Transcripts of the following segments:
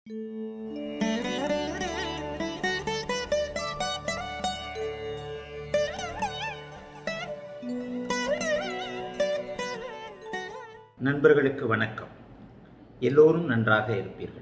நண்பர்களுக்கு வணக்கம். எல்லோரும் நன்றாக இருப்பீர்கள்.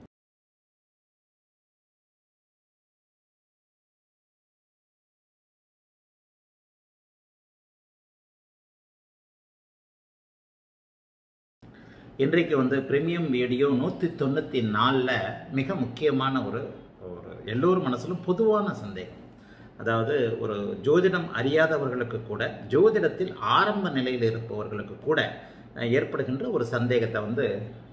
இன்றைக்கு பிரீமியம் வீடியோ 194ல் மிக முக்கியமான ஒரு எல்லோரும் மனசிலும் பொதுவான சந்தேகம். அதாவது ஒரு ஜோதிடம் அறியாதவர்களுக்கு கூட, ஜோதிடத்தில் ஆரம்ப நிலையில் இருப்பவர்களுக்கு கூட ஏற்படுகின்ற ஒரு சந்தேகத்தை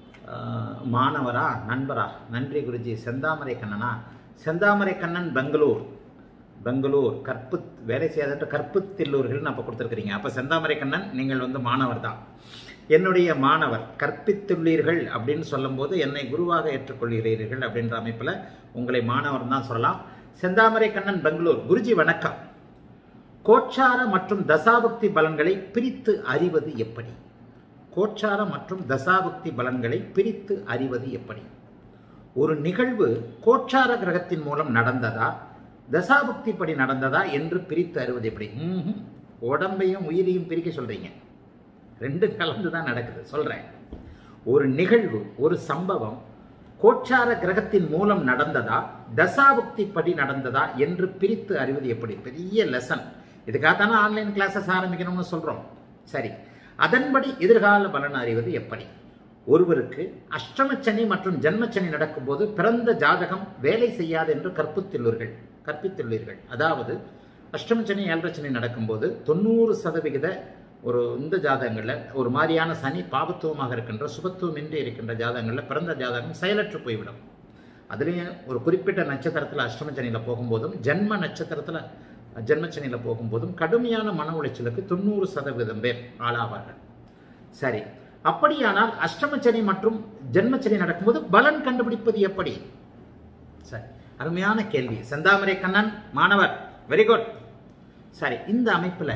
மாணவரா நண்பரா, நன்றி குருஜி, செந்தாமரை கண்ணனா, செந்தாமரை கண்ணன் பெங்களூர் வேலை செய்யாத கற்பித்தில்லூர்கள் அப்போ கொடுத்துருக்கிறீங்க. அப்போ செந்தாமரை கண்ணன் நீங்கள் மாணவர் தான், என்னுடைய மாணவர். கற்பித்துள்ளீர்கள் அப்படின்னு சொல்லும்போது என்னை குருவாக ஏற்றுக்கொள்கிறீர்கள் அப்படின்ற அமைப்பில் உங்களை மாணவர் தான் சொல்லலாம். செந்தாமரை கண்ணன் பெங்களூர். குருஜி வணக்கம். கோச்சார மற்றும் தசாபுக்தி பலன்களை பிரித்து அறிவது எப்படி? கோச்சார மற்றும் தசாபுக்தி பலன்களை பிரித்து அறிவது எப்படி? ஒரு நிகழ்வு கோச்சார கிரகத்தின் மூலம் நடந்ததா, தசாபுக்தி படி நடந்ததா என்று பிரித்து அறிவது எப்படி? உடம்பையும் உயிரையும் பிரிக்க சொல்றீங்க. ரெண்டு கலந்து தான் நடக்குது. சொல்றேன். ஒரு நிகழ்வு, ஒரு சம்பவம் கோச்சார கிரகத்தின் மூலம் நடந்ததா, தசாபுக்தி படி நடந்ததா என்று பிரித்து அறிவது எப்படி? பெரிய லெசன். இதுக்காகத்தானே ஆன்லைன் கிளாஸஸ் ஆரம்பிக்கணும்னு சொல்றோம். சரி, அதன்படி எதிர்கால பலன் அறிவது எப்படி? ஒருவருக்கு அஷ்டமச்சனி மற்றும் ஜென்மச்சனி நடக்கும்போது பிறந்த ஜாதகம் வேலை செய்யாது என்று கற்பித்துள்ளீர்கள். அதாவது அஷ்டமச்சனி 7.5 சனி நடக்கும்போது 90% இந்த ஜாதகங்களில் ஒரு மாதிரியான சனி பாபத்துவமாக இருக்கின்ற, சுபத்துவம் இன்றி இருக்கின்ற ஜாதகங்களில் பிறந்த ஜாதகம் செயலற்று போய்விடும். அதுலேயும் ஒரு குறிப்பிட்ட நட்சத்திரத்தில் அஷ்டமச்சனியில் போகும்போதும் ஜென்ம நட்சத்திரத்தில் ஜென்மச்சனியில் போகும்போதும் கடுமையான மன உளைச்சலுக்கு 90% பேர் ஆளாவார்கள். சரி, அப்படியானால் அஷ்டமச்சனி மற்றும் ஜென்மச்சனி நடக்கும்போது பலன் கண்டுபிடிப்பது எப்படி? சரி, அருமையான கேள்வி. செந்தாமரை கண்ணன் மாணவர், வெரி குட். சரி, இந்த அமைப்பில்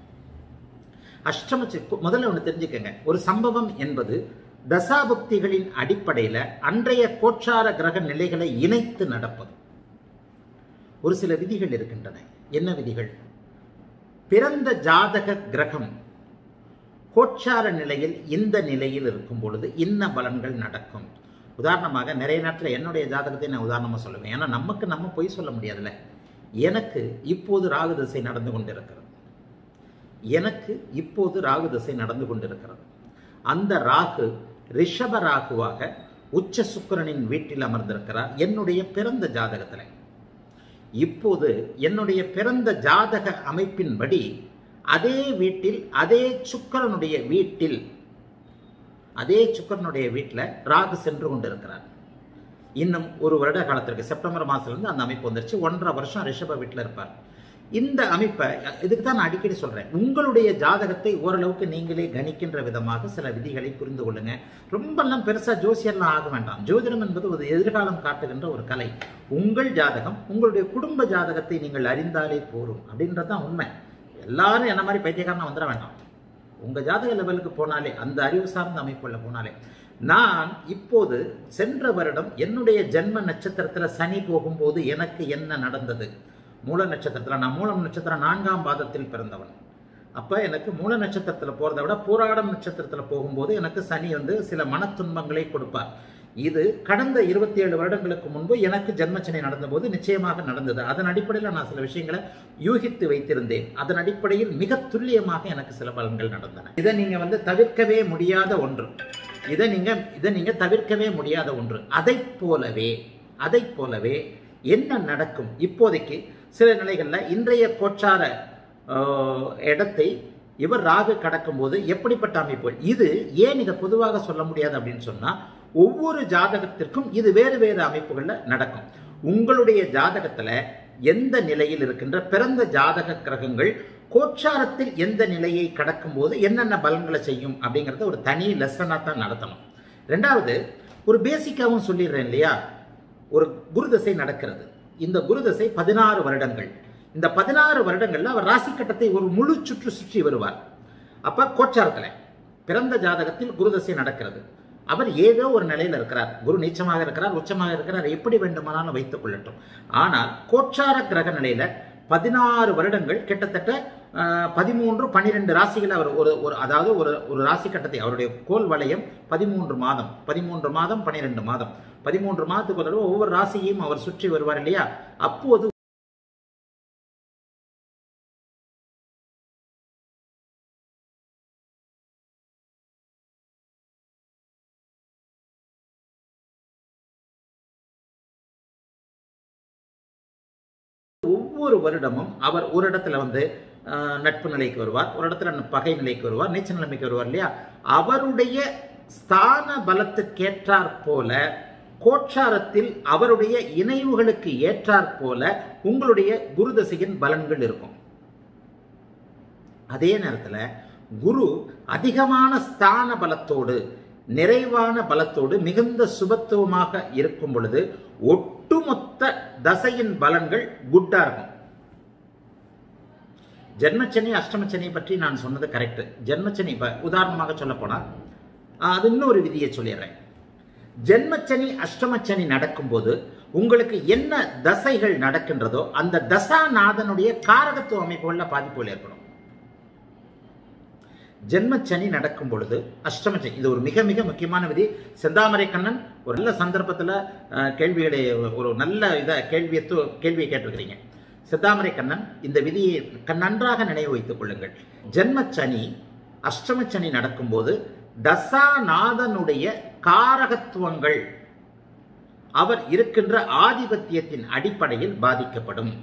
முதல்ல ஒன்று தெரிஞ்சுக்கங்க. ஒரு சம்பவம் என்பது தசாபுக்திகளின் அடிப்படையில் அன்றைய கோச்சார கிரக நிலைகளை இணைத்து நடப்பது. ஒரு சில விதிகள் இருக்கின்றன. என்ன விதிகள்? பிறந்த ஜாதக கிரகம் கோச்சார நிலையில் இந்த நிலையில் இருக்கும் பொழுது இன்ன பலன்கள் நடக்கும். உதாரணமாக நிறைய நேரத்தில் என்னுடைய ஜாதகத்தை நான் உதாரணமாக சொல்லுவேன். ஏன்னா நம்ம பொய் சொல்ல முடியாதுல்ல. எனக்கு இப்போது ராகு திசை நடந்து கொண்டிருக்கிறது. அந்த ராகு ரிஷப ராகுவாக உச்ச சுக்கிரனின் வீட்டில் அமர்ந்திருக்கிறார் என்னுடைய பிறந்த ஜாதகத்தில். இப்போது என்னுடைய பிறந்த ஜாதக அமைப்பின்படி அதே வீட்டில் அதே சுக்கிரனுடைய வீட்டில் ராகு சென்று கொண்டிருக்கிறார். இன்னும் ஒரு வருட காலத்திற்கு, செப்டம்பர் மாதத்திலிருந்து அந்த அமைப்பு வந்துருச்சு. 1.5 வருஷம் ரிஷப வீட்டில் இருப்பார். இந்த அமைப்பை இதுக்கு தான் நான் அடிக்கடி சொல்றேன். உங்களுடைய ஜாதகத்தை ஓரளவுக்கு நீங்களே கணிக்கின்ற விதமாக சில விதிகளை புரிந்து கொள்ளுங்க. ரொம்பலாம் பெருசா ஜோசியர்லாம் ஆக வேண்டாம். ஜோதிடம் என்பது ஒரு எதிர்காலம் காட்டுகின்ற ஒரு கலை. உங்கள் ஜாதகம், உங்களுடைய குடும்ப ஜாதகத்தை நீங்கள் அறிந்தாலே போரும் அப்படின்றதான் உண்மை. எல்லாரும் என்ன மாதிரி பைத்தியக்காரனா வந்துட வேண்டாம். உங்க ஜாதக லெவலுக்கு போனாலே, அந்த அறிவு சார்ந்த அமைப்புள்ள போனாலே. நான் இப்போது சென்ற வருடம் என்னுடைய ஜென்ம நட்சத்திரத்தில் சனி போகும்போது எனக்கு என்ன நடந்தது? மூல நட்சத்திரத்தில், நான் மூலம் நட்சத்திரம் 4ஆம் பாதத்தில் பிறந்தவன். அப்போ எனக்கு மூல நட்சத்திரத்தில் போகிறத விட பூராடம் நட்சத்திரத்தில் போகும்போது எனக்கு சனி சில மனத்துன்பங்களை கொடுப்பார். இது கடந்த 27 வருடங்களுக்கு முன்பு எனக்கு ஜென்மச்சனி நடந்தபோது நிச்சயமாக நடந்தது. அதன் அடிப்படையில் நான் சில விஷயங்களை யூகித்து வைத்திருந்தேன். அதன் அடிப்படையில் மிக துல்லியமாக எனக்கு சில பலன்கள் நடந்தன. இதை நீங்க தவிர்க்கவே முடியாத ஒன்று. இதை நீங்க தவிர்க்கவே முடியாத ஒன்று. அதை போலவே என்ன நடக்கும்? இப்போதைக்கு சில நிலைகளில் இன்றைய கோச்சார இடத்தை இவர் ராகு கடக்கும் போது எப்படிப்பட்ட அமைப்பு? இது ஏன் இதை பொதுவாக சொல்ல முடியாது அப்படின்னு சொன்னா, ஒவ்வொரு ஜாதகத்திற்கும் இது வேறு வேறு அமைப்புகளில் நடக்கும். உங்களுடைய ஜாதகத்துல எந்த நிலையில் இருக்கின்ற பிறந்த ஜாதக கிரகங்கள் கோச்சாரத்தில் எந்த நிலையை கடக்கும் போது என்னென்ன பலன்களை செய்யும் அப்படிங்கறத ஒரு தனி லெசனா தான் நடத்தணும். ரெண்டாவது, ஒரு பேசிக்காவும் சொல்லிடுறேன் இல்லையா. ஒரு குருதசை நடக்கிறது. இந்த குருதசை 16 வருடங்கள். இந்த 16 வருடங்கள்ல அவர் ராசி கட்டத்தை ஒரு முழு சுற்றி வருவார். அப்ப கோச்சாரத்துல பிறந்த ஜாதகத்தில் குருதசை நடக்கிறது. அவர் ஏதோ ஒரு நிலையில் இருக்கிறார். குரு நீச்சமாக இருக்கிறார், உச்சமாக இருக்கிறார், எப்படி வேண்டுமானாலும் வைத்துக் கொள்ளட்டும். ஆனால் கோச்சார கிரக நிலையில 16 வருடங்கள், கிட்டத்தட்ட 13, 12 ராசிகள் அவர் அதாவது ஒரு ராசி கட்டத்தை, அவருடைய கோல் வளையம் 13 மாதம் 12 மாதம் 13 மாதத்துக்கு ஒரு தடவை ஒவ்வொரு ராசியையும் அவர் சுற்றி வருவார் இல்லையா? அப்போது ஒவ்வொரு வருடமும் அவர் ஒரு இடத்துல வந்து நட்பு நிலைக்கு வருவார், ஒரு இடத்துல பகை நிலைக்கு வருவார், நீச்ச நிலைமைக்கு வருவார் இல்லையா? அவருடைய ஸ்தான பலத்துக்கேற்றாற் போல, கோட்சாரத்தில் அவருடைய இணைவுகளுக்கு ஏற்றாற் போல உங்களுடைய குரு தசையின் பலன்கள் இருக்கும். அதே நேரத்தில் குரு அதிகமான ஸ்தான பலத்தோடு, நிறைவான பலத்தோடு, மிகுந்த சுபத்துவமாக இருக்கும் பொழுது ஒட்டுமொத்த தசையின் பலன்கள் குட்டா இருக்கும். ஜென்மச்சனி அஷ்டமச்சனி பற்றி நான் சொன்னது கரெக்ட். ஜென்மச்சனி உதாரணமாக சொல்ல போனா அது இன்னொரு விதியை சொல்லிடுறேன். ஜென்மச்சனி அஷ்டமச்சனி நடக்கும்போது உங்களுக்கு என்ன தசைகள் நடக்கின்றதோ அந்த தசாநாதனுடைய காரகத்துவ அமைப்புகள்ல பாதிப்புகள் ஏற்படும். ஜென்மச்சனி நடக்கும் பொழுது அஷ்டமச்சனி, இது ஒரு மிக மிக முக்கியமான விதி. செந்தாமரை கண்ணன் ஒரு நல்ல சந்தர்ப்பத்தில் கேள்விகளை, ஒரு நல்ல கேள்வியை கேட்டிருக்கிறீங்க. செந்தாமரை கண்ணன் இந்த விதியை நன்றாக நினைவு வைத்துக் கொள்ளுங்கள். ஜென்மச்சனி அஷ்டமச்சனி நடக்கும்போது தசாநாதனுடைய காரகத்துவங்கள் அவர் இருக்கின்ற ஆதிபத்தியத்தின் அடிப்படையில் பாதிக்கப்படும்.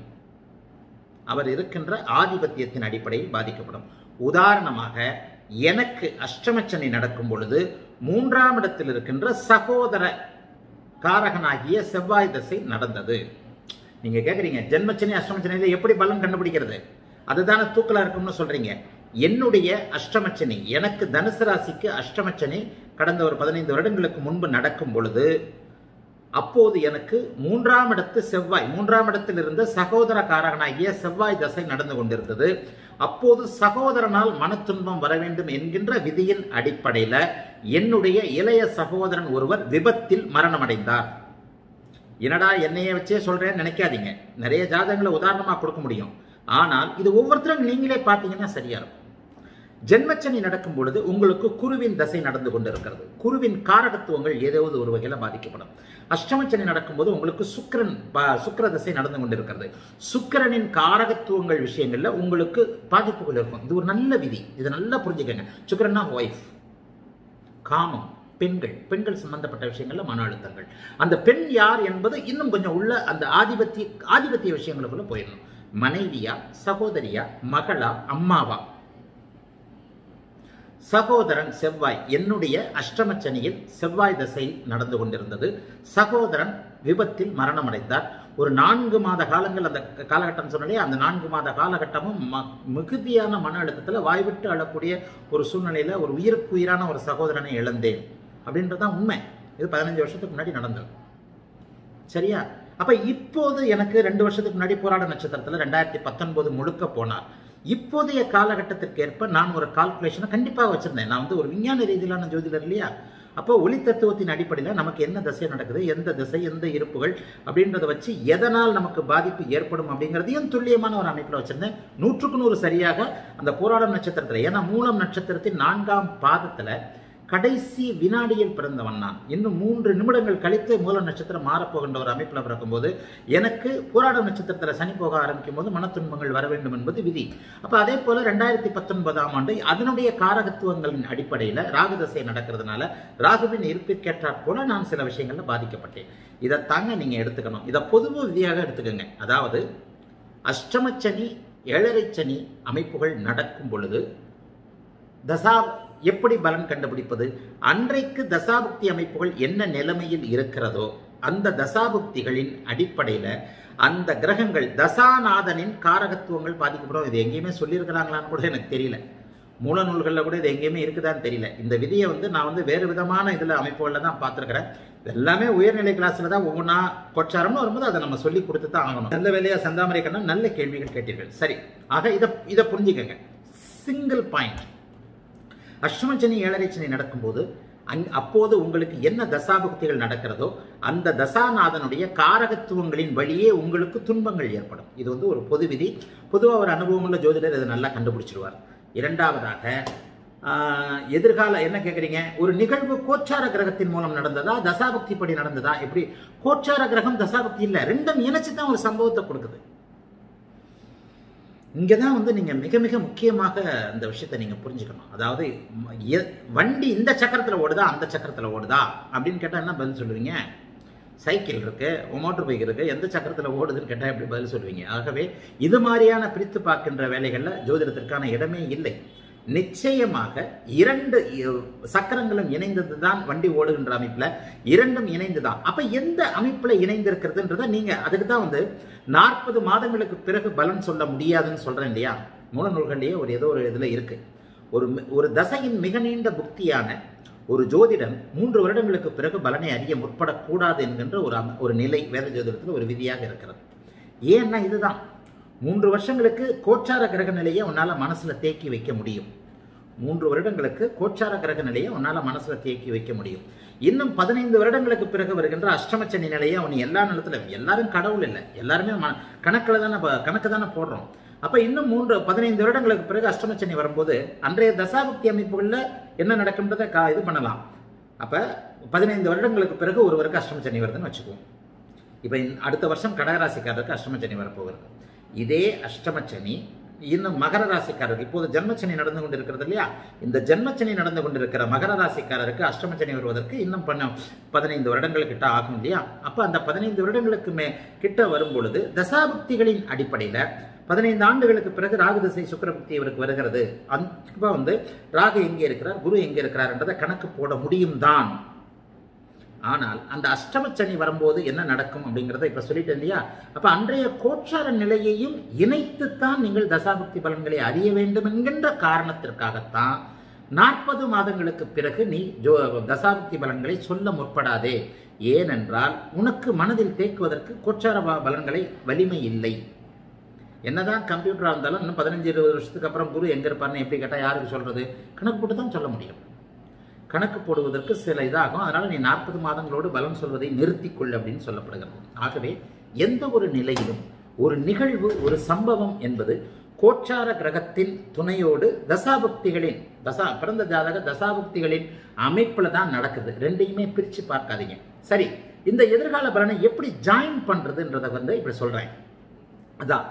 உதாரணமாக எனக்கு அஷ்டமச்சனி நடக்கும் பொழுது 3ஆம் இடத்தில் இருக்கின்ற சகோதர காரகனாகிய செவ்வாய் தசை நடந்தது. நீங்க கேக்குறீங்க, ஜென்மச்சனி அஷ்டமச்சனியில எப்படி பலன் கண்டுபிடிக்கிறது? அதுதானே தூக்கலா இருக்கும்னு சொல்றீங்க. என்னுடைய அஷ்டமச்சனி, எனக்கு தனுசு ராசிக்கு அஷ்டமச்சனி கடந்த ஒரு 15 வருடங்களுக்கு முன்பு நடக்கும் பொழுது, அப்போது எனக்கு 3ஆம் இடத்து செவ்வாய், 3ஆம் இடத்தில் இருந்த சகோதர காரகனாகிய செவ்வாய் தசை நடந்து கொண்டிருந்தது. அப்போது சகோதரனால் மனத்துன்பம் வர வேண்டும் என்கின்ற விதியின் அடிப்படையில என்னுடைய இளைய சகோதரன் ஒருவர் விபத்தில் மரணம் அடைந்தார். என்னடா என்னைய வச்சே சொல்றேன்னு நினைக்காதீங்க. நிறைய ஜாதகங்களை உதாரணமா கொடுக்க முடியும். ஆனால் இது ஒவ்வொருத்தரும் நீங்களே பார்த்தீங்கன்னா சரியா இருக்கும். ஜென்மச்சனி நடக்கும் பொழுது உங்களுக்கு குருவின் தசை நடந்து கொண்டிருக்கிறது. குருவின் காரகத்துவங்கள் ஏதாவது ஒரு வகையில பாதிக்கப்படும். அஷ்டமச்சனி நடக்கும்போது உங்களுக்கு சுக்கிர தசை நடந்து கொண்டிருக்கிறது. சுக்கிரனின் காரகத்துவங்கள் விஷயங்கள்ல உங்களுக்கு பாதிப்புகள் இருக்கும். இது ஒரு நல்ல விதி, இதை நல்லா புரிஞ்சுக்கங்க. சுக்கிரன்னா ஒய்ஃப், காமம், பெண்கள் சம்பந்தப்பட்ட விஷயங்கள்ல மன அழுத்தங்கள். அந்த பெண் யார் என்பது இன்னும் கொஞ்சம் உள்ள அந்த ஆதிபத்திய விஷயங்களுக்குள்ள போயிடணும். மனைவியா, சகோதரியா, மகளா, அம்மாவா? சகோதரன் செவ்வாய், என்னுடைய அஷ்டமச்சனியில் செவ்வாய் தசை நடந்து கொண்டிருந்தது. சகோதரன் விபத்தில் மரணம் அடைந்தார். ஒரு 4 மாத காலங்கள் அந்த காலகட்டம் சொன்னாலே, அந்த 4 மாத காலகட்டமும் மிகுதியான மன அழுத்தத்தில் வாய்விட்டு அழக்கூடிய ஒரு சூழ்நிலையில ஒரு உயிருக்கு உயிரான ஒரு சகோதரனை இழந்தேன் அப்படின்றதான் உண்மை. இது 15 வருஷத்துக்கு முன்னாடி நடந்தது. சரியா? அப்ப இப்போது எனக்கு 2 வருஷத்துக்கு முன்னாடி போராட நட்சத்திரத்துல 2019 முழுக்க போனார். இப்போதைய காலகட்டத்திற்கு ஏற்ப நான் ஒரு கால்குலேஷனை கண்டிப்பாக வச்சிருந்தேன். நான் ஒரு விஞ்ஞான ரீதியிலான ஜோதிடர் இல்லையா? அப்போ ஒளி தத்துவத்தின் அடிப்படையில் நமக்கு என்ன திசை நடக்குது, எந்த திசை, எந்த இருப்புகள் அப்படின்றத வச்சு எதனால் நமக்கு பாதிப்பு ஏற்படும் அப்படிங்கிறதையும் துல்லியமான ஒரு அமைப்பில் வச்சிருந்தேன். 100க்கு 100 சரியாக அந்த போராடும் நட்சத்திரத்தில், ஏன்னா மூலம் நட்சத்திரத்தின் 4ஆம் பாதத்துல கடைசி வினாடியில் பிறந்தவன் நான். இன்னும் 3 நிமிடங்கள் கழித்து மூல நட்சத்திரம் மாறப்போகின்ற ஒரு அமைப்பில் பிறக்கும்போது எனக்கு போராடும் நட்சத்திரத்தில் சனி போக ஆரம்பிக்கும் போது மனத்துன்பங்கள் வர வேண்டும் என்பது விதி. அப்ப அதே போல 2019ஆம் ஆண்டு அதனுடைய காரகத்துவங்களின் அடிப்படையில் ராகுதசை நடக்கிறதுனால ராகுவின் இருப்பிற்கேற்றாற் போல நான் சில விஷயங்கள்ல பாதிக்கப்பட்டேன். இதை தாங்க நீங்க எடுத்துக்கணும். இதை பொதுவாக விதியாக எடுத்துக்கோங்க. அதாவது அஷ்டமச்சனி, ஏழரை சனி அமைப்புகள் நடக்கும் பொழுது தசா எப்படி பலன் கண்டுபிடிப்பது? அன்றைக்கு தசாபுக்தி அமைப்புகள் என்ன நிலைமையில் இருக்கிறதோ அந்த தசாபுக்திகளின் அடிப்படையில அந்த கிரகங்கள், தசாநாதனின் காரகத்துவங்கள் பாதிக்கப்படும். இது எங்கேயுமே சொல்லியிருக்கிறாங்களான்னு கூட எனக்கு தெரியல. மூல நூல்களில் கூட இது எங்கேயுமே இருக்குதான்னு தெரியல. இந்த விதியை நான் வேறு விதமான இதுல அமைப்புகளில் தான் பார்த்துருக்கிறேன். எல்லாமே உயர்நிலை கிளாஸ்ல தான் ஒவ்வொன்றா கொச்சாரம்னு வரும்போது அதை நம்ம சொல்லி கொடுத்து தான் ஆகணும். நல்ல வேலையா செந்தாமரை கண்ணன் நல்ல கேள்விகள் கேட்டீர்கள். சரி, ஆக இதை புரிஞ்சுக்கங்க. Single point. அஷ்டமச்சனி, ஏழரை சனி நடக்கும்போது அப்போது உங்களுக்கு என்ன தசாபுக்திகள் நடக்கிறதோ அந்த தசாநாதனுடைய காரகத்துவங்களின் வழியே உங்களுக்கு துன்பங்கள் ஏற்படும். இது வந்து ஒரு பொது விதி. பொதுவாக ஒரு அனுபவம் உள்ள ஜோதிடர் இதை நல்லா கண்டுபிடிச்சிருவார். இரண்டாவதாக எதிர்கால என்ன கேட்குறீங்க, ஒரு நிகழ்வு கோச்சார கிரகத்தின் மூலம் நடந்ததா தசாபக்தி படி நடந்ததா? எப்படி கோச்சார கிரகம் தசாபக்தி இல்லை, ரெண்டும் இணைச்சு தான் ஒரு சம்பவத்தை கொடுக்குது. இங்கே தான் வந்து நீங்கள் மிக மிக முக்கியமாக அந்த விஷயத்தை நீங்கள் புரிஞ்சுக்கணும். அதாவது வண்டி இந்த சக்கரத்தில் ஓடுதா அந்த சக்கரத்தில் ஓடுதா அப்படின்னு கேட்டால் என்ன பதில் சொல்லுவீங்க? சைக்கிள் இருக்கு, மோட்டர் பைக் இருக்கு, எந்த சக்கரத்தில் ஓடுதுன்னு கேட்டால் எப்படி பதில் சொல்லுவீங்க? ஆகவே இது மாதிரியான பிரித்து பார்க்கின்ற வேலைகளில் ஜோதிடத்திற்கான இடமே இல்லை. நிச்சயமாக இரண்டு சக்கரங்களும் இணைந்தது தான் வண்டி ஓடுகின்ற அமைப்புல, இரண்டும் இணைந்து தான். அப்ப எந்த அமைப்புல இணைந்திருக்கிறதுன்றத நீங்க அதுக்கு தான் வந்து 40 மாதங்களுக்கு பிறகு பலன் சொல்ல முடியாதுன்னு சொல்றேன் இல்லையா? மூல நூல்கள்லயே ஏதோ ஒரு இதுல இருக்கு. ஒரு தசையின் மிக நீண்ட புக்தியான ஒரு ஜோதிடன் 3 வருடங்களுக்கு பிறகு பலனை அறிய முற்படக்கூடாது என்கின்ற ஒரு நிலை வேத ஜோதிடத்தில் ஒரு விதியாக இருக்கிறது. ஏன்னா இதுதான் 3 வருஷங்களுக்கு கோச்சார கிரக நிலையை உன்னால மனசுல தேக்கி வைக்க முடியும். 3 வருடங்களுக்கு கோச்சார கிரக நிலையை உன்னால மனசுல தேக்கி வைக்க முடியும். இன்னும் 15 வருடங்களுக்கு பிறகு வருகின்ற அஷ்டமச்சனி நிலையை அவன் எல்லா நிலத்துல, எல்லாரும் கடவுள் இல்லை, எல்லாருமே கணக்கு தானே போடுறோம். அப்ப இன்னும் 15 வருடங்களுக்கு பிறகு அஷ்டமச்சனி வரும்போது அன்றைய தசாபக்தி அமைப்புகளில் என்ன நடக்கும்ன்றதை இது பண்ணலாம். அப்ப 15 வருடங்களுக்கு பிறகு ஒருவருக்கு அஷ்டமச்சனி வருதுன்னு வச்சுக்குவோம். இப்ப அடுத்த வருஷம் கடகராசிக்காரருக்கு அஷ்டமச்சனி வரப்போகிறது. இதே அஷ்டமச்சனி இன்னும் மகர ராசிக்காரருக்கு, இப்போது ஜென்மச்சனி நடந்து கொண்டிருக்கிறது இல்லையா? இந்த ஜென்மச்சனி நடந்து கொண்டிருக்கிற மகர ராசிக்காரருக்கு அஷ்டமச்சனி வருவதற்கு இன்னும் 15 வருடங்கள் கிட்ட ஆகும் இல்லையா? அப்ப அந்த 15 வருடங்களுக்கு கிட்ட வரும் பொழுது தசாபுக்திகளின் அடிப்படையில 15 ஆண்டுகளுக்கு பிறகு ராகு திசை சுக்கிரபுக்தி இவருக்கு வருகிறது. அப்ப வந்து ராகு எங்கே இருக்கிறார், குரு எங்கே இருக்கிறார் என்றதை கணக்கு போட முடியும் தான். ஆனால் அந்த அஷ்டமச்சனி வரும்போது என்ன நடக்கும் அப்படிங்கிறத இப்ப சொல்லிட்டு இல்லையா? அப்ப அன்றைய கோச்சார நிலையையும் இணைத்துத்தான் நீங்கள் தசாபக்தி பலன்களை அறிய வேண்டும் என்கின்ற காரணத்திற்காகத்தான் 40 மாதங்களுக்கு பிறகு நீ தசாபக்தி பலன்களை சொல்ல முற்படாதே. ஏனென்றால் உனக்கு மனதில் தேக்குவதற்கு கோச்சார பலன்களை வலிமை இல்லை. என்னதான் கம்ப்யூட்டரா இருந்தாலும் இன்னும் 15-20 வருஷத்துக்கு அப்புறம் குரு எங்க இருப்பாருன்னு எப்படி கேட்டா யாருக்கு சொல்றது? கணக்கு போட்டு தான் சொல்ல முடியும். கணக்கு போடுவதற்கு சில இதாகும். அதனால நீ 40 மாதங்களோடு பலன் சொல்வதை நிறுத்திக்கொள் அப்படின்னு சொல்லப்படுகிறது. ஆகவே எந்த ஒரு நிலையிலும் ஒரு நிகழ்வு, ஒரு சம்பவம் என்பது கோச்சார கிரகத்தின் துணையோடு தசாபக்திகளின் பிறந்த ஜாதக தசாபக்திகளின் அமைப்புல தான் நடக்குது. ரெண்டையுமே பிரிச்சு பார்க்காதீங்க. சரி, இந்த எதிர்கால பலனை எப்படி ஜாயின் பண்றதுன்றத வந்து இப்படி சொல்றேன். அதான்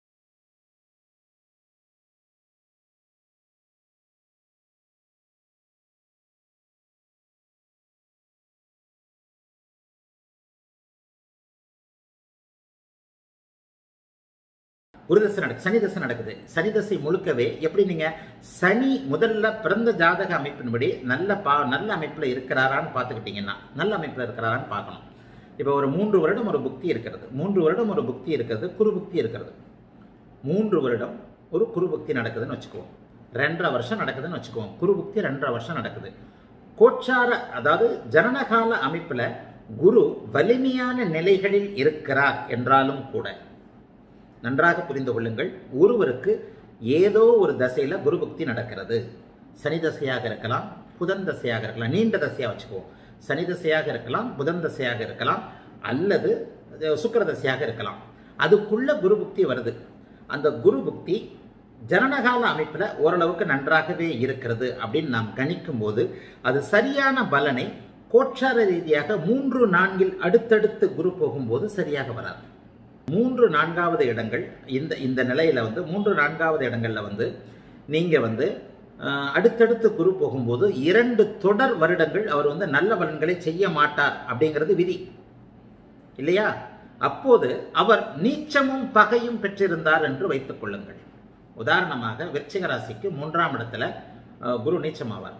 குரு தசை நடக்குது, சனி தசை நடக்குது. சனி தசை முழுக்கவே எப்படி நீங்க சனி முதல்ல பிறந்த ஜாதக அமைப்பின்படி நல்ல அமைப்புல இருக்கிறாரான்னு பார்த்துக்கிட்டீங்கன்னா, நல்ல அமைப்புல இருக்கிறாரான்னு பார்க்கணும். இப்போ ஒரு 3 வருடம் ஒரு புக்தி இருக்கிறது, 3 வருடம் ஒரு புக்தி இருக்கிறது, குரு புக்தி இருக்கிறது. 3 வருடம் ஒரு குரு புக்தி நடக்குதுன்னு வச்சுக்குவோம். 2.5 வருஷம் நடக்குதுன்னு வச்சுக்குவோம். குரு புக்தி 2.5 வருஷம் நடக்குது. கோச்சார அதாவது ஜனனகால அமைப்புல குரு வலிமையான நிலைகளில் இருக்கிறார் என்றாலும் கூட நன்றாக புரிந்து கொள்ளுங்கள், ஒருவருக்கு ஏதோ ஒரு தசையில குரு புக்தி நடக்கிறது. சனி தசையாக இருக்கலாம், புதன் தசையாக இருக்கலாம், நீண்ட தசையா வச்சுக்குவோம். சனி தசையாக இருக்கலாம், புதன் தசையாக இருக்கலாம், அல்லது சுக்கிர தசையாக இருக்கலாம். அதுக்குள்ள குரு புக்தி வருது. அந்த குரு புக்தி ஜனனகால அமைப்புல ஓரளவுக்கு நன்றாகவே இருக்கிறது அப்படின்னு நாம் கணிக்கும் போது அது சரியான பலனை கோச்சார ரீதியாக 3-4 அடுத்தடுத்து குரு போகும்போது சரியாக வராது. 3-4வது இடங்கள் இந்த நிலையில வந்து 3-4வது இடங்கள்ல வந்து நீங்க வந்து அடுத்தடுத்து குரு போகும்போது 2 தொடர் வருடங்கள் அவர் வந்து நல்ல பலன்களை செய்ய மாட்டார் அப்படிங்கிறது விதி இல்லையா? அப்போது அவர் நீச்சமும் பகையும் பெற்றிருந்தார் என்று வைத்துக் கொள்ளுங்கள். உதாரணமாக விருச்சிக ராசிக்கு 3ஆம் இடத்துல குரு நீச்சமாவார்.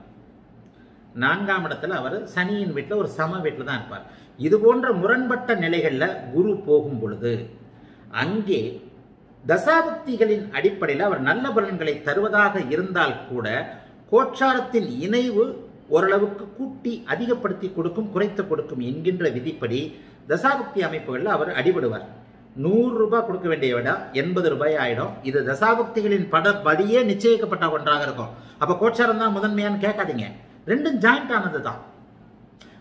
4ஆம் இடத்துல அவர் சனியின் வீட்டில் ஒரு சம வீட்டில் தான் இருப்பார். இது போன்ற முரண்பட்ட நிலைகள்ல குரு போகும் பொழுது அங்கே தசாபக்திகளின் அடிப்படையில் அவர் நல்ல பலன்களை தருவதாக இருந்தால் கூட கோச்சாரத்தின் இணைவு ஓரளவுக்கு கூட்டி அதிகப்படுத்தி கொடுக்கும், குறைத்து கொடுக்கும் என்கின்ற விதிப்படி தசாபக்தி அமைப்புகளில் அவர் அடிபடுவார். 100 ரூபாய் கொடுக்க வேண்டிய விட 80 ரூபாய் ஆயிடும். இது தசாபக்திகளின் படியே நிச்சயிக்கப்பட்ட ஒன்றாக இருக்கும். அப்ப கோச்சாரம் தான் முதன்மையான்னு கேட்காதீங்க, ரெண்டும் ஜாயிண்ட் ஆனது தான்.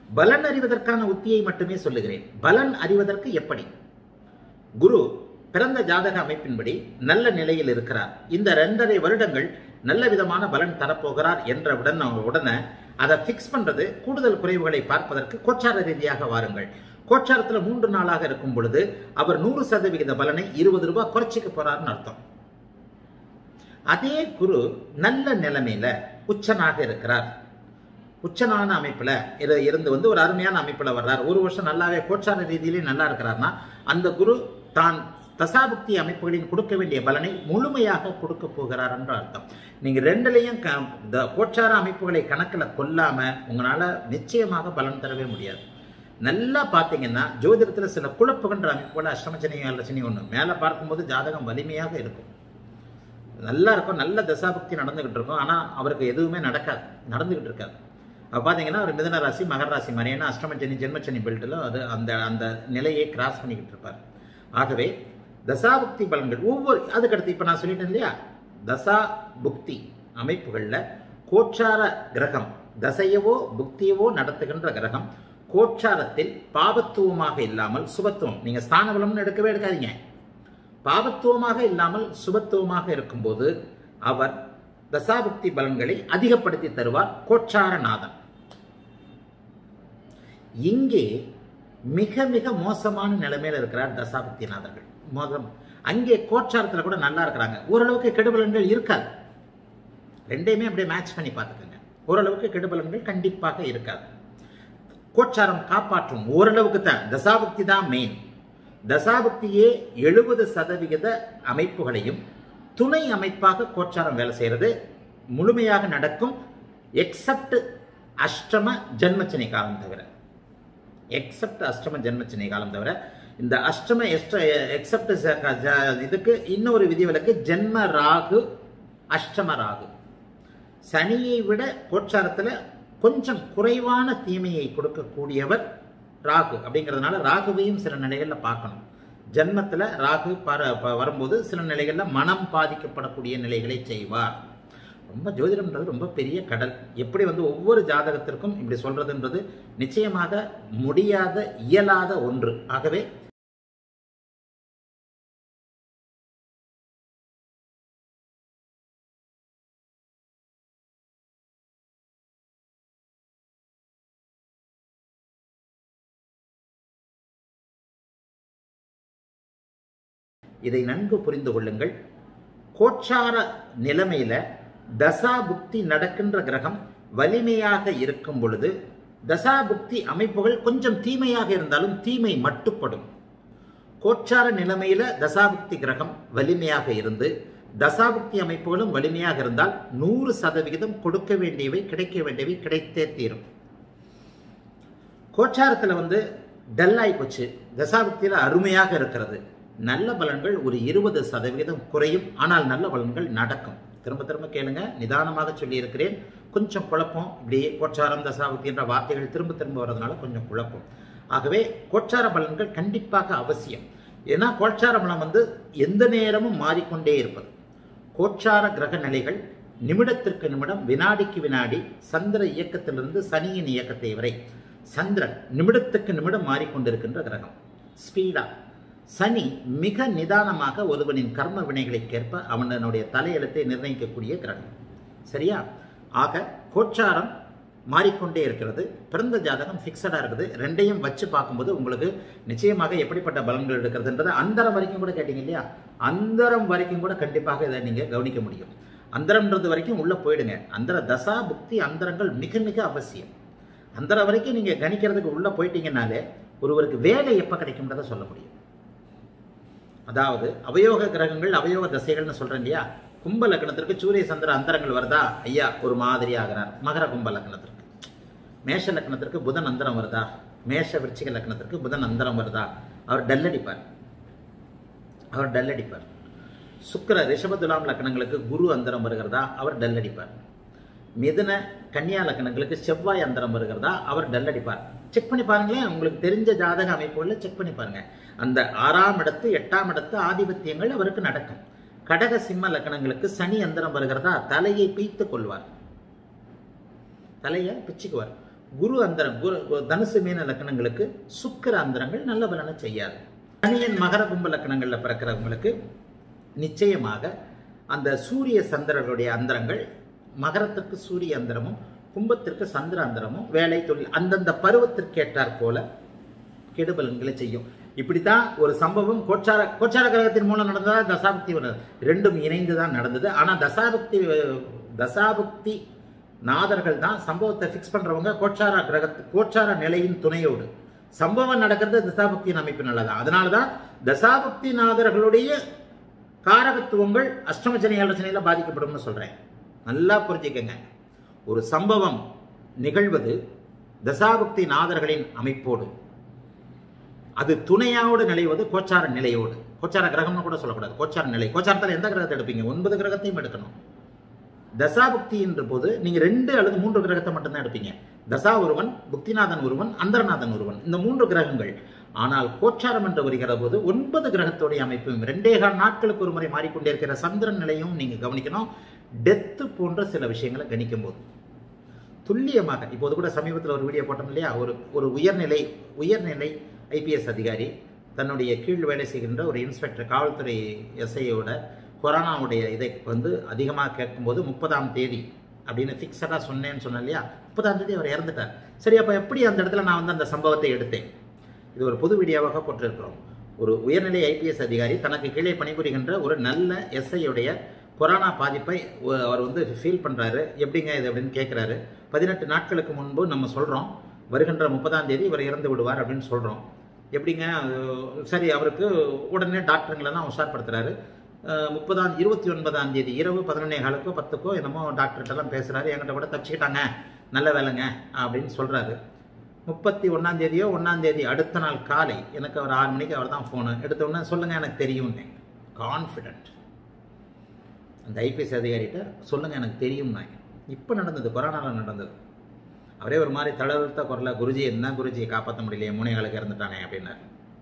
பலன் அறிவதற்கான உத்தியை மட்டுமே சொல்லுகிறேன். பலன் அறிவதற்கு எப்படி? குரு பிறந்த ஜாதக அமைப்பின்படி நல்ல நிலையில் இருக்கிறார். இந்த 2.5 வருடங்கள் நல்ல விதமான பலன் தரப்போகிறார் என்ற உடனே அதை பிக்ஸ் பண்றது, கூடுதல் குறைவுகளை பார்ப்பதற்கு கோச்சார ரீதியாக வாருங்கள். கோச்சாரத்துல 3 நாளாக இருக்கும் பொழுது அவர் 100% பலனை 20 ரூபாய் குறைச்சிக்க போறாருன்னு அர்த்தம். அதே குரு நல்ல நிலைமையில உச்சனாக இருக்கிறார். உச்சனான அமைப்புல இருந்து வந்து ஒரு அருமையான அமைப்புல வர்றார். 1 வருஷம் நல்லாவே கோச்சார ரீதியிலே நல்லா இருக்கிறார்னா அந்த குரு தான் தசாபுக்தி அமைப்புகளின் கொடுக்க வேண்டிய பலனை முழுமையாக கொடுக்க போகிறார் என்ற அர்த்தம். நீங்க 2லையும் கோச்சார அமைப்புகளை கணக்கில் கொள்ளாம உங்களால நிச்சயமாக பலன் தரவே முடியாது. நல்லா பார்த்தீங்கன்னா ஜோதிடத்துல சில குழப்புகின்ற அமைப்புகள் அஷ்டமச்சனி அல்லசனி ஒண்ணு மேல பார்க்கும்போது ஜாதகம் வலிமையாக இருக்கும், நல்லா இருக்கும், நல்ல தசாபுக்தி நடந்துகிட்டு இருக்கும். ஆனா அவருக்கு எதுவுமே நடந்துகிட்டு இருக்காது. பார்த்தீங்கன்னா ஒரு மிதுன ராசி மகர ராசி மாதிரி, ஏன்னா அஷ்டமச்சனி ஜென்மச்சனி பெல்ட்டில் அது அந்த அந்த நிலையை கிராஸ் பண்ணிக்கிட்டு இருப்பார். ஆகவே தசாபுக்தி பலன்கள் அதுக்கடுத்து இப்போ நான் சொல்லிட்டேன் இல்லையா, தசாபுக்தி அமைப்புகளில் கோச்சார கிரகம் தசையவோ புக்தியவோ நடத்துகின்ற கிரகம் கோச்சாரத்தில் பாபத்துவமாக இல்லாமல் சுபத்துவம், நீங்க ஸ்தான பலம்னு எடுக்கவே எடுக்காதீங்க, பாபத்துவமாக இல்லாமல் சுபத்துவமாக இருக்கும்போது அவர் தசாபுக்தி பலன்களை அதிகப்படுத்தி தருவார் கோச்சாரநாதன். இங்கே மிக மிக மோசமான நிலைமையில இருக்கிறார் தசாபுக்திநாதர்கள். அங்கே கோச்சாரத்துல கூட நல்லா இருக்கிறாங்க, ஓரளவுக்கு கெடுபலன்கள் இருக்காது. 2யுமே அப்படியே மேட்ச் பண்ணி பார்த்துக்கோங்க. ஓரளவுக்கு கெடுபலன்கள் கண்டிப்பாக இருக்காது. கோச்சாரம் காப்பாற்றும் ஓரளவுக்கு தான். தசாபுக்தி தான் மெயின். தசாபுக்தியே 70% அமைப்புகளையும் துணை அமைப்பாக கோச்சாரம் வேலை செய்யறது முழுமையாக நடக்கும். எக்ஸப்ட் அஷ்டம ஜென்மச்சனி காலம் தவிர, இந்த அஷ்டம எக்ஸப்ட் இதுக்கு இன்னொரு விதிவிலக்கு ஜென்ம ராகு, அஷ்டம ராகு. சனியை விட கோச்சாரத்துல கொஞ்சம் குறைவான தீமையை கொடுக்கக்கூடியவர் ராகு. அப்படிங்கிறதுனால ராகுவையும் சில நிலைகள்ல பார்க்கணும். ஜென்மத்துல ராகு வரும்போது சில நிலைகள்ல மனம் பாதிக்கப்படக்கூடிய நிலைகளை செய்வார். ரொம்ப ஜோதிடம்ன்றது ரொம்ப பெரிய கடல். எப்படி வந்து ஒவ்வொரு ஜாதகத்திற்கும் இப்படி சொல்றதுன்றது நிச்சயமாக முடியாத இயலாத ஒன்று. ஆகவே இதை நன்கு புரிந்து கொள்ளுங்கள். கோச்சார நிலைமையில தசாபுக்தி நடக்கின்ற கிரகம் வலிமையாக இருக்கும் பொழுது தசாபுக்தி அமைப்புகள் கொஞ்சம் தீமையாக இருந்தாலும் தீமை மட்டுப்படும். கோச்சார நிலைமையில தசாபுக்தி கிரகம் வலிமையாக இருந்து தசாபுக்தி அமைப்புகளும் வலிமையாக இருந்தால் 100% கொடுக்க வேண்டியவை கிடைக்க வேண்டியவை கிடைத்தே தீரும். கோச்சாரத்துல வந்து டல்லாய் போச்சு, தசாபுக்தியில அருமையாக இருக்கிறது, நல்ல பலன்கள் ஒரு 20% குறையும். ஆனால் நல்ல பலன்கள் நடக்கும். திரும்ப திரும்ப கேளுங்க, நிதானமாக சொல்லி இருக்கிறேன். கொஞ்சம் குழப்பம், இப்படியே கோச்சாரம் தசாபுக்தி என்ற வார்த்தைகள் திரும்ப திரும்ப வர்றதுனால கொஞ்சம் குழப்பம். ஆகவே கோச்சார பலன்கள் கண்டிப்பாக அவசியம். ஏன்னா கோச்சார பலம் வந்து எந்த நேரமும் மாறிக்கொண்டே இருப்பது. கோச்சார கிரக நிலைகள் நிமிடத்திற்கு நிமிடம், வினாடிக்கு வினாடி, சந்திர இயக்கத்திலிருந்து சனியின் இயக்கத்தை வரை சந்திரன் நிமிடத்துக்கு நிமிடம் மாறிக்கொண்டிருக்கின்ற கிரகம். ஸ்பீடா சனி மிக நிதானமாக ஒருவனின் கர்ம வினைகளுக்கேற்ப அவனுடைய தலையெழுத்தை நிர்ணயிக்கக்கூடிய கிரகம். சரியா? ஆக கோச்சாரம் மாறிக்கொண்டே இருக்கிறது, பிறந்த ஜாதகம் பிக்சடா இருக்குது. 2யும் வச்சு பார்க்கும்போது உங்களுக்கு நிச்சயமாக எப்படிப்பட்ட பலன்கள் எடுக்கிறதுன்றது அந்தரம் வரைக்கும் கூட கேட்டீங்க இல்லையா, அந்தரம் வரைக்கும் கூட கண்டிப்பாக இதை நீங்க கவனிக்க முடியும். அந்தரம்ன்றது வரைக்கும் உள்ள போயிடுங்க. அந்தர தசா புக்தி அந்தரங்கள் மிக மிக அவசியம். அந்தரம் வரைக்கும் நீங்க கணிக்கிறதுக்கு உள்ள போயிட்டீங்கன்னாலே ஒருவருக்கு வேலை எப்ப கிடைக்கும்ன்றதை சொல்ல முடியும். அதாவது அவயோக கிரகங்கள் அவயோக தசைகள்னு சொல்றேன் இல்லையா. கும்ப லக்னத்திற்கு சூரிய சந்திர அந்தரங்கள் வருதா, ஐயா ஒரு மாதிரி ஆகிறார். மகர கும்ப லக்னத்திற்கு. மேஷ லக்னத்திற்கு புதன் அந்தரம் வருதா, மேஷ விருச்சிக லக்னத்திற்கு புதன் அந்தரம் வருதா, அவர் டல்லடிப்பார். சுக்கிர ரிஷப துலாம் லக்னங்களுக்கு குரு அந்தரம் வருகிறதா, அவர் டல்லடிப்பார். மிதுன கன்னியா லக்னங்களுக்கு செவ்வாய் அந்தரம் வருகிறதா, அவர் டல்லடிப்பார். செக் பண்ணி பாருங்களேன், உங்களுக்கு தெரிஞ்ச ஜாதக அமைப்புகளில் செக் பண்ணி பாருங்க. அந்த 6ஆம் இடத்து 8ஆம் இடத்து ஆதிபத்தியங்கள் அவருக்கு நடக்கும். கடக சிம்ம லக்னங்களுக்கு சனி அந்தரம் வருகிறதா, தலையை பீத்துக் கொள்வார், தலையை பிச்சுக்குவார். குரு அந்தரம், தனுசு மீன லக்கணங்களுக்கு சுக்கிர அந்தரங்கள் நல்ல பலனை செய்யாது. சனியன் மகர கும்ப லக்கணங்களில் பிறக்கிறவங்களுக்கு நிச்சயமாக அந்த சூரிய சந்திரர்களுடைய அந்தரங்கள், மகரத்திற்கு சூரிய அந்தரமும் கும்பத்திற்கு சந்திர அந்தரமும் வேலை தொழில் அந்தந்த பருவத்திற்கு ஏற்றாற் போல கெடுபலன்களை செய்யும். இப்படித்தான் ஒரு சம்பவம் கோச்சார கிரகத்தின் மூலம் நடந்ததா தசாபக்தி ரெண்டும் இணைந்து தான் நடந்தது. ஆனால் தசாபக்தி நாதர்கள் தான் சம்பவத்தை ஃபிக்ஸ் பண்றவங்க கோச்சார நிலையின் துணையோடு. சம்பவம் நடக்கிறது தசாபக்தியின் அமைப்பு தான். அதனாலதான் தசாபக்தி நாதர்களுடைய காரகத்துவங்கள் அஷ்டமச்சனி ஏழச்சனையில பாதிக்கப்படும் சொல்றேன். நல்லா புரிஞ்சுக்கங்க. ஒரு சம்பவம் நிகழ்வது தசாபக்தி நாதர்களின் அமைப்போடு, அது துணையோடு நிலைவது கோச்சார நிலையோடு. கோச்சார கிரகம்னு கூட சொல்லக்கூடாது, கோச்சார நிலை. கோச்சாரத்தில் எந்த கிரகத்தை எடுப்பீங்க? 9 கிரகத்தையும் எடுக்கணும். தசாபுக்தி என்ற போது நீங்க 2 அல்லது 3 கிரகத்தை மட்டும்தான் எடுப்பீங்க. தசா ஒருவன், புக்திநாதன் ஒருவன், அந்தரநாதன் ஒருவன், இந்த 3 கிரகங்கள். ஆனால் கோச்சாரம் என்று வருகிற போது 9 கிரகத்துடைய அமைப்பும் 2.25 நாட்களுக்கு ஒரு முறை மாறிக்கொண்டே இருக்கிற சந்திரன் நிலையும் நீங்க கவனிக்கணும். டெத்து போன்ற சில விஷயங்களை கணிக்கும் போது துல்லியமாக, இப்போது கூட சமீபத்தில் ஒரு வீடியோ போட்டோம் இல்லையா, ஒரு உயர்நிலை ஐபிஎஸ் அதிகாரி தன்னுடைய கீழ் வேலை செய்கின்ற ஒரு இன்ஸ்பெக்டர், காவல்துறை எஸ்ஐயோட கொரோனாவுடைய இதை அதிகமாக கேட்கும்போது 30ஆம் தேதி அப்படின்னு ஃபிக்ஸடாக சொன்னேன்னு சொன்னேன் இல்லையா, 30ஆம் தேதி அவர் இறந்துட்டார். சரி, அப்போ எப்படி அந்த இடத்துல நான் அந்த சம்பவத்தை எடுத்தேன்? இது ஒரு பொது வீடியோவாக போட்டிருக்கிறோம். ஒரு உயர்நிலை ஐபிஎஸ் அதிகாரி தனக்கு கீழே பணிபுரிகின்ற ஒரு நல்ல எஸ்ஐயுடைய கொரோனா பாதிப்பை அவர் ஃபீல் பண்ணுறாரு. எப்படிங்க இது அப்படின்னு கேட்குறாரு. 18 நாட்களுக்கு முன்பு நம்ம சொல்கிறோம், வருகின்ற 30ஆம் தேதி இவர் இறந்து விடுவார் அப்படின்னு சொல்கிறோம். எப்படிங்க? சரி, அவருக்கு உடனே டாக்டருங்களெல்லாம் உஷார்படுத்துறாரு. 29ஆம் தேதி இரவு 11:15க்கோ 10க்கோ என்னமோ டாக்டர்கிட்டலாம் பேசுகிறாரு. என்கிட்ட கூட தப்பிச்சுக்கிட்டாங்க, நல்ல வேலைங்க அப்படின்னு சொல்கிறாரு. 31ஆம் தேதியோ 1ஆம் தேதி அடுத்த நாள் காலை எனக்கு அவர் 6 மணிக்கு அவர் தான் ஃபோனு எடுத்த உடனே சொல்லுங்கள் எனக்கு தெரியும்னு. கான்ஃபிடென்ட் அந்த ஐபிஎஸ் அதிகாரிகிட்ட சொல்லுங்கள் எனக்கு தெரியும்னா. இப்போ நடந்தது, கொரோனாவில் நடந்தது. அவரே ஒரு மாதிரி தளர்த்த குரல, குருஜி என்ன குருஜியை காப்பாற்ற முடியலையே, 3 நாளுக்கு இறந்துட்டானே அப்படின்னாரு.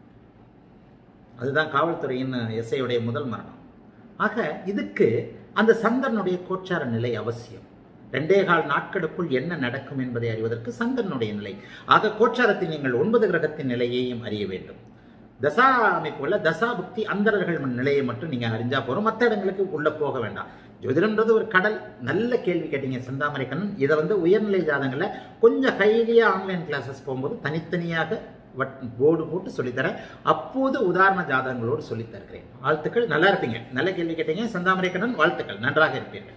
அதுதான் காவல்துறையின் எஸ்ஐயுடைய முதல் மரணம். ஆக இதுக்கு அந்த சந்திரனுடைய கோச்சார நிலை அவசியம். 2.25 நாட்களுக்குள் என்ன நடக்கும் என்பதை அறிவதற்கு சந்திரனுடைய நிலை. ஆக கோச்சாரத்தில் நீங்கள் 9 கிரகத்தின் நிலையையும் அறிய வேண்டும். தசா அமைப்புள்ள தசாபுக்தி அந்தரர்கள் நிலையை மட்டும் நீங்க அறிஞ்சா போறோம், மற்ற இடங்களுக்கு உள்ள போக வேண்டாம். ஜோதிடம்ன்றது ஒரு கடல். நல்ல கேள்வி கேட்டீங்க செந்தாமரை கண்ணன். இதை உயர்நிலை ஜாதகங்கள்ல கொஞ்சம் ஹைலியா ஆன்லைன் கிளாஸஸ் போகும்போது தனித்தனியாக போர்டு போட்டு சொல்லித்தரேன். அப்போது உதாரண ஜாதகங்களோடு சொல்லித் தருகிறேன். வாழ்த்துக்கள், நல்லா இருப்பீங்க. நல்ல கேள்வி கேட்டீங்க செந்தாமரை கண்ணன். வாழ்த்துக்கள், நன்றாக இருப்பீர்கள்.